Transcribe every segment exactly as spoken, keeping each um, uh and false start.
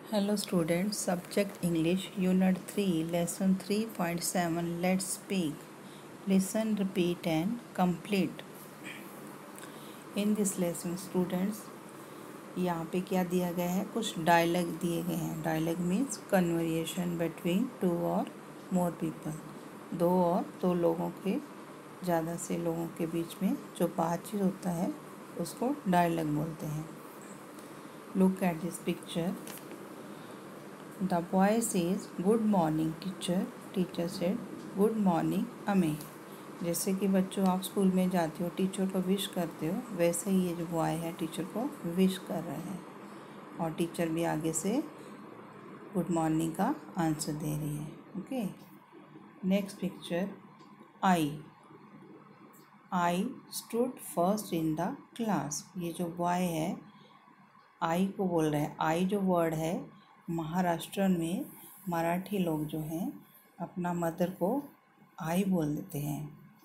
Hello students, subject English, Unit three, Lesson three point seven, Let's speak. Listen, repeat and complete. In this lesson students, यहाँ पे क्या दिया गया है, कुछ डायलॉग दिए गए हैं. Dialogue means conversation between two और मोर पीपल. दो और दो लोगों के, ज़्यादा से लोगों के बीच में जो बातचीत होता है उसको डायलॉग बोलते हैं. Look at this picture. The boy says, "Good morning, teacher." Teacher said, "Good morning, अमे." जैसे कि बच्चों आप स्कूल में जाते हो, टीचर को विश करते हो, वैसे ही ये जो बॉय है टीचर को विश कर रहे हैं और टीचर भी आगे से गुड मॉर्निंग का आंसर दे रही है. Okay. Next picture. I I stood first in the class. ये जो बॉय है आई को बोल रहे हैं. आई जो वर्ड है, महाराष्ट्र में मराठी लोग जो हैं अपना मदर को आई बोल देते हैं.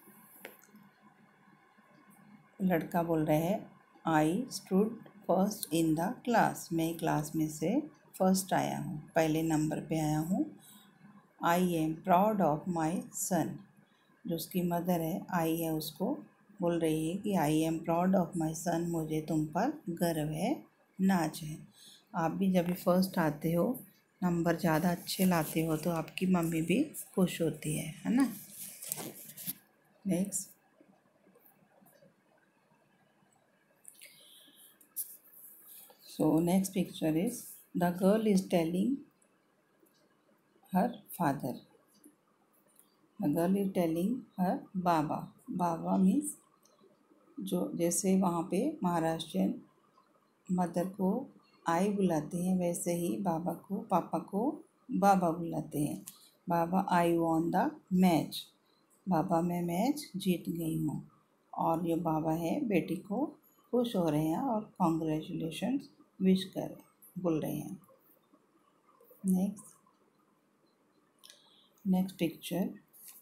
लड़का बोल रहे हैं I stood first in the class. मैं क्लास में से फर्स्ट आया हूँ, पहले नंबर पे आया हूँ. I am proud of my son. जो उसकी मदर है आई है, उसको बोल रही है कि I am proud of my son. मुझे तुम पर गर्व है, नाज है. आप भी जब भी फर्स्ट आते हो, नंबर ज़्यादा अच्छे लाते हो तो आपकी मम्मी भी खुश होती है है ना. Next. So next picture is the girl is telling her father. The girl is telling her baba. Baba means जो, जैसे वहाँ पे महाराष्ट्रियन मदर को आई बुलाते हैं, वैसे ही बाबा को, पापा को बाबा बुलाते हैं. Baba I won the match. बाबा मैं मैच जीत गई हूँ. और जो बाबा है बेटी को खुश हो रहे हैं और कॉन्ग्रेचुलेशंस विश कर बोल रहे हैं. Next. Next picture.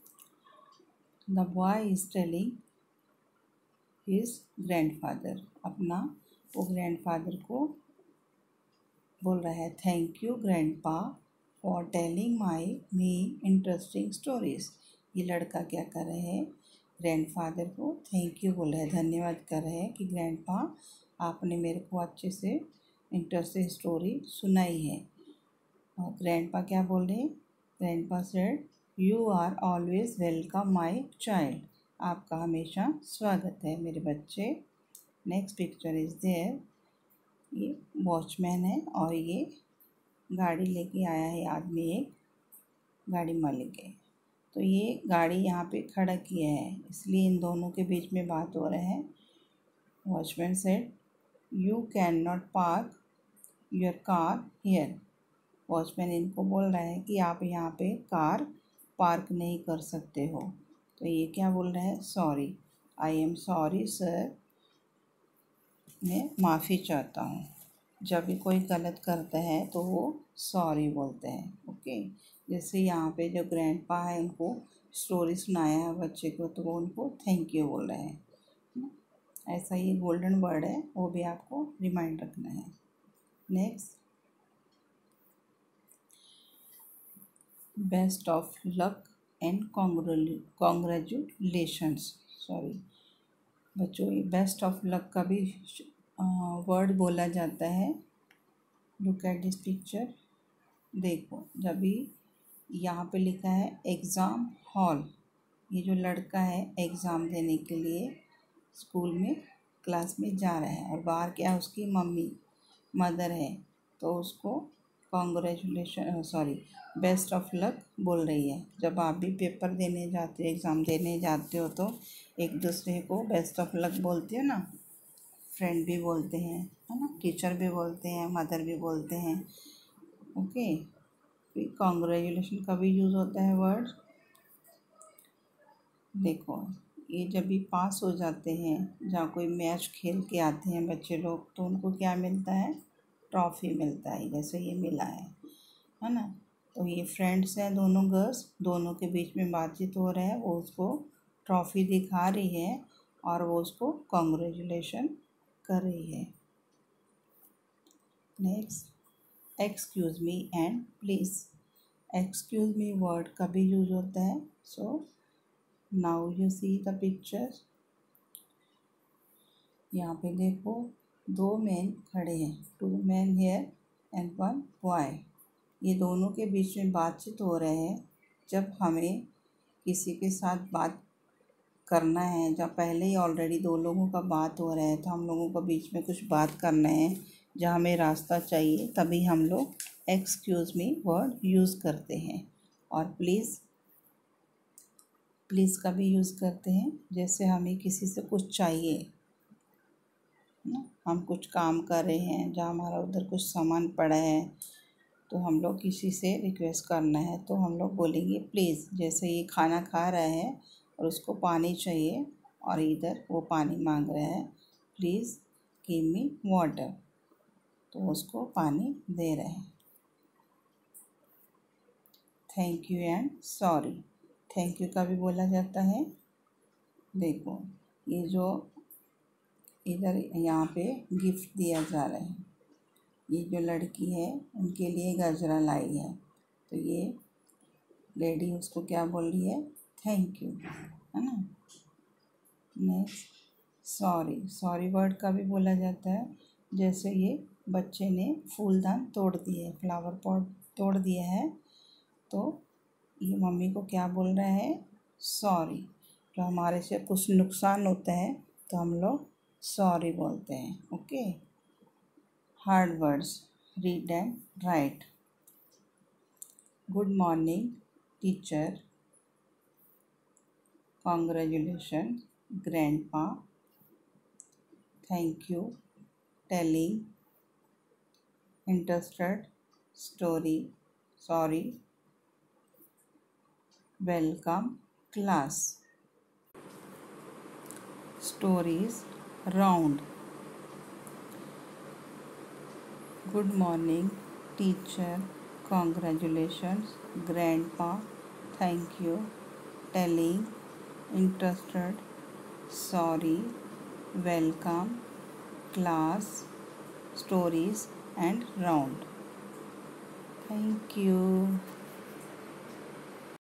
The boy is telling his grandfather. अपना वो ग्रैंडफादर को बोल रहा है thank you grandpa for telling my me interesting stories. ये लड़का क्या कर रहे हैं, ग्रैंडफादर को थैंक यू बोल रहे हैं, धन्यवाद कर रहे हैं कि ग्रैंडपा आपने मेरे को अच्छे से इंटरेस्टिंग स्टोरी सुनाई है. और ग्रैंडपा क्या बोल रहे हैं, grandpa said you are always welcome my child. आपका हमेशा स्वागत है मेरे बच्चे. Next picture is there. ये वॉचमैन है और ये गाड़ी लेके आया है आदमी, एक गाड़ी मालिक है. तो ये गाड़ी यहाँ पे खड़ा किया है, इसलिए इन दोनों के बीच में बात हो रहा है. Watchman said you can not park your car here. Watchman इनको बोल रहा है कि आप यहाँ पे कार पार्क नहीं कर सकते हो. तो ये क्या बोल रहा है, sorry. I am sorry sir. मैं माफ़ी चाहता हूँ. जब भी कोई गलत करता है तो वो सॉरी बोलते हैं. ओके. जैसे यहाँ पे जो ग्रैंडपा है उनको स्टोरी सुनाया है बच्चे को, तो वो उनको थैंक यू बोल रहे हैं. ऐसा ही गोल्डन वर्ड है, वो भी आपको रिमाइंड रखना है. Next. Best of luck and congratulations. Sorry बच्चों, ये बेस्ट ऑफ लक का भी वर्ड बोला जाता है. Look at this picture. देखो, जब भी यहाँ पे लिखा है एग्ज़ाम हॉल, ये जो लड़का है एग्ज़ाम देने के लिए स्कूल में क्लास में जा रहा है और बाहर क्या उसकी मम्मी मदर है, तो उसको congratulation sorry best of luck बोल रही है. जब आप भी पेपर देने जाते हो, एग्ज़ाम देने जाते हो, तो एक दूसरे को बेस्ट ऑफ लक बोलते हो ना. फ्रेंड भी बोलते हैं है ना, टीचर भी बोलते हैं, मदर भी बोलते हैं. ओके. कॉन्ग्रेचुलेशन का भी यूज़ होता है वर्ड. देखो, ये जब भी पास हो जाते हैं, जहाँ कोई मैच खेल के आते हैं बच्चे लोग, तो उनको क्या मिलता है, ट्रॉफ़ी मिलता है, जैसे ये मिला है है ना. तो ये फ्रेंड्स हैं दोनों गर्ल्स, दोनों के बीच में बातचीत हो रहा है. वो उसको ट्रॉफ़ी दिखा रही है और वो उसको कॉन्ग्रेचुलेशन कर रही है. Next. Excuse me and please. Excuse me word कभी यूज होता है। So now you see the picture. यहाँ पे देखो दो मैन खड़े हैं, two man here and one boy. ये दोनों के बीच में बातचीत हो रहे हैं। जब हमें किसी के साथ बात करना है, जब पहले ही ऑलरेडी दो लोगों का बात हो रहा है, तो हम लोगों को बीच में कुछ बात करना है जहाँ हमें रास्ता चाहिए, तभी हम लोग एक्सक्यूज़ मी वर्ड यूज़ करते हैं। और प्लीज़ प्लीज़ का भी यूज़ करते हैं, जैसे हमें किसी से कुछ चाहिए ना, हम कुछ काम कर रहे हैं जहाँ हमारा उधर कुछ सामान पड़ा है, तो हम लोग किसी से रिक्वेस्ट करना है तो हम लोग बोलेंगे प्लीज़। जैसे ये खाना खा रहा है और उसको पानी चाहिए और इधर वो पानी मांग रहा है, प्लीज़ गिव मी वाटर, तो उसको पानी दे रहे हैं। Thank you and sorry. Thank you का भी बोला जाता है। देखो ये जो इधर यहाँ पे गिफ्ट दिया जा रहा है, ये जो लड़की है उनके लिए गजरा लाई है, तो ये लेडी उसको क्या बोल रही है, थैंक यू, है ना। Next sorry. सॉरी वर्ड का भी बोला जाता है। जैसे ये बच्चे ने फूलदान तोड़ दिए है, फ्लावर पॉट तोड़ दिया है, तो ये मम्मी को क्या बोल रहा है, सॉरी। तो हमारे से कुछ नुकसान होता है तो हम लोग सॉरी बोलते हैं। Okay. Hard words, read and write. Good morning teacher, congratulations grandpa, thank you, telling, interested, story, sorry, welcome, class. Stories round. Good morning teacher, congratulations grandpa, thank you, telling, interested, sorry, welcome, class, stories and round. Thank you.